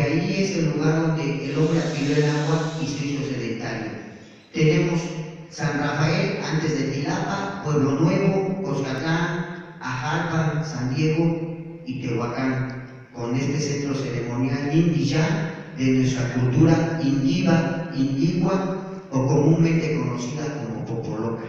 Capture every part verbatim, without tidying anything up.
ahí es el lugar donde el hombre adquirió el agua y se hizo sedentario. Tenemos San Rafael, antes de Tilapa, Pueblo Nuevo, Coscatlán, Ajalpa, San Diego y Tehuacán, con este centro ceremonial indígena de nuestra cultura indiva, indigua o comúnmente conocida como Popoloca.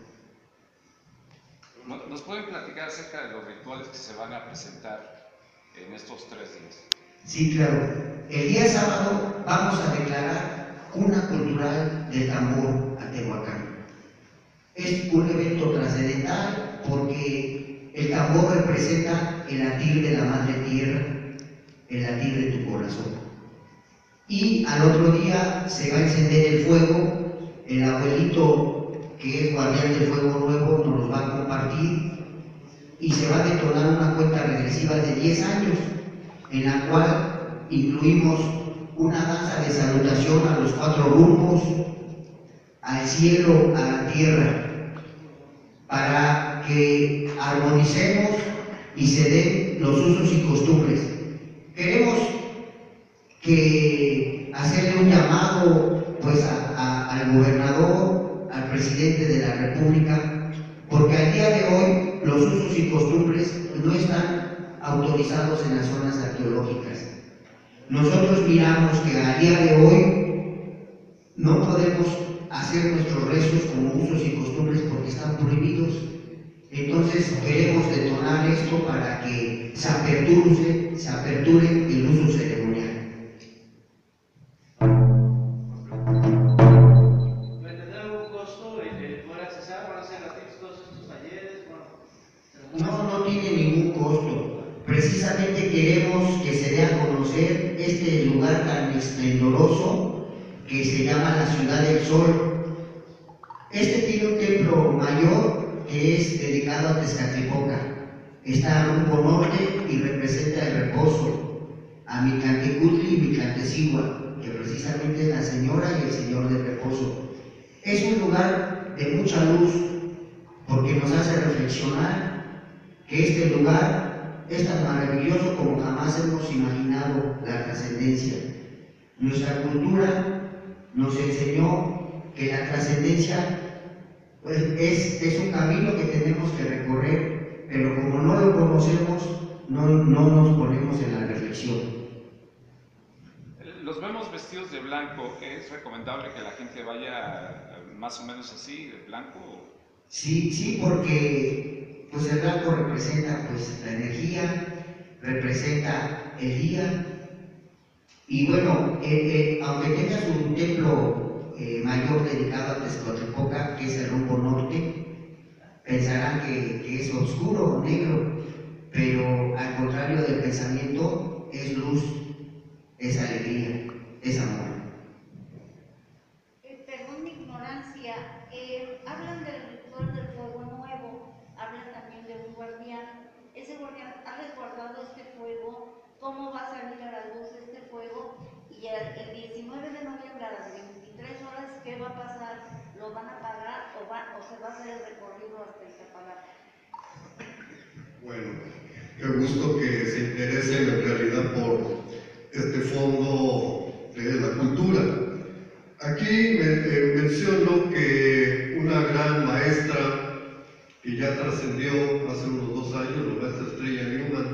¿Nos pueden platicar acerca de los rituales que se van a presentar en estos tres días? Sí, claro. El día sábado vamos a declarar cuna cultural del tambor a Tehuacán. Es un evento trascendental porque el tambor representa el latir de la madre tierra, el latir de tu corazón. Y al otro día se va a encender el fuego, el abuelito que es guardián del fuego nuevo nos los va a compartir y se va a detonar una cuenta regresiva de diez años en la cual incluimos una danza de salutación a los cuatro rumbos, al cielo, a la tierra, para que armonicemos y se den los usos y costumbres. Queremos que hacerle un llamado pues a, a, al gobernador, al presidente de la República, porque al día de hoy los usos y costumbres no están autorizados en las zonas arqueológicas. Nosotros miramos que al día de hoy no podemos hacer nuestros rezos como usos y costumbres porque están prohibidos. Entonces queremos detonar esto para que se aperture, se aperture el uso ceremonial. No, no tiene ningún costo. Precisamente queremos que se dé a conocer este lugar tan esplendoroso que se llama la Ciudad del Sol. Este tiene un templo mayor que es dedicado a Tezcatlipoca. Está al rumbo norte y representa el reposo, a Micantecutli y Micantecigua, que precisamente es la señora y el señor del reposo. Es un lugar de mucha luz porque nos hace reflexionar que este lugar es tan maravilloso como jamás hemos imaginado la trascendencia. Nuestra cultura nos enseñó que la trascendencia pues, es, es un camino que tenemos que recorrer, pero como no lo conocemos, no, no nos ponemos en la reflexión. Los vemos vestidos de blanco. ¿Es recomendable que la gente vaya más o menos así, de blanco? Sí, sí, porque pues el blanco representa pues la energía, representa el día, y bueno, eh, eh, aunque tengas un templo eh, mayor dedicado a Tezcatlipoca, que es el rumbo norte, pensarán que, que es oscuro o negro, pero al contrario del pensamiento es luz, es alegría, es amor. Eh, perdón mi ignorancia, eh, hablan del ritual del fuego nuevo, hablan también de un guardián. Ese guardián ha resguardado este fuego, ¿cómo va a salir a la luz este fuego? Y el, el diecinueve de noviembre a las veintitrés horas, ¿qué va a pasar? ¿Lo van a apagar o, va, o se va a hacer el recorrido hasta el apagar? Bueno, qué gusto que se interesen en realidad por este fondo de la cultura. Aquí me, eh, menciono que una gran maestra que ya trascendió hace unos dos años, la maestra Estrella Newman,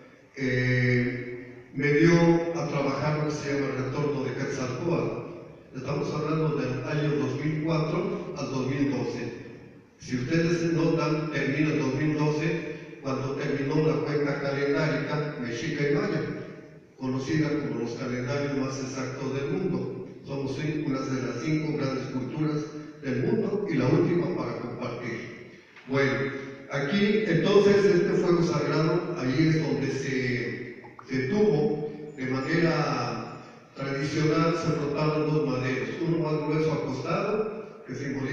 eh, me dio a trabajar lo que se llama el retorno de Quetzalcóatl. Estamos hablando del año dos mil cuatro al dos mil doce. Si ustedes notan, termina el dos mil doce cuando terminó la cuenca calendárica mexica y maya, conocida como los calendarios más exactos del mundo. Somos una de las cinco grandes culturas del mundo y la última para compartir. Bueno, aquí entonces este fuego sagrado, ahí es donde se, se tuvo de manera tradicional, se frotaban dos maderos, uno más grueso acostado, que simboliza